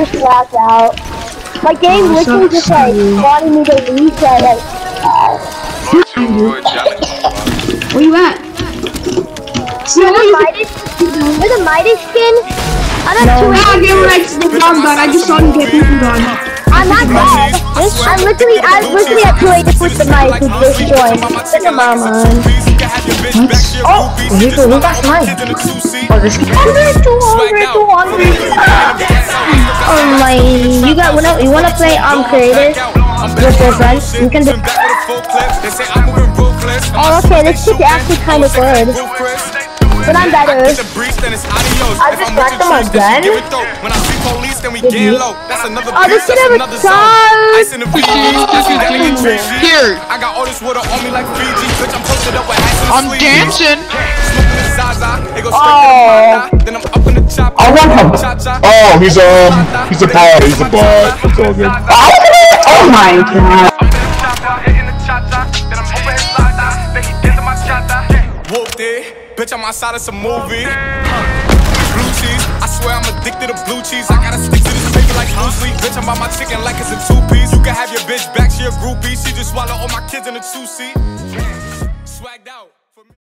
just blacked out. My game literally just like wanted me to leave, so I like. Where you at? You're the Midas skin? I'm not too the bomb gun. I just saw you get people gun. I'm not bad. I'm literally at 2 with the mic who just joined. Look at my man. Oh, who got mine? Oh, this kid. 200. Oh my, you wanna play creative with your friends? You can do. Oh, okay, this kid's actually kind of good. But I'm better. I just got them again. Oh, this kid have a charge. Here. I'm dancing. Oh. I want him. Oh, he's a bot. He's a bot. It's all good. Oh my god. Bitch, I'm outside of some movie. Blue cheese, I swear I'm addicted to blue cheese. I gotta stick to this paper like loosely. Bitch, I'm by my chicken like it's a 2-piece. You can have your bitch back, she a groupie. She just swallow all my kids in a 2-seat.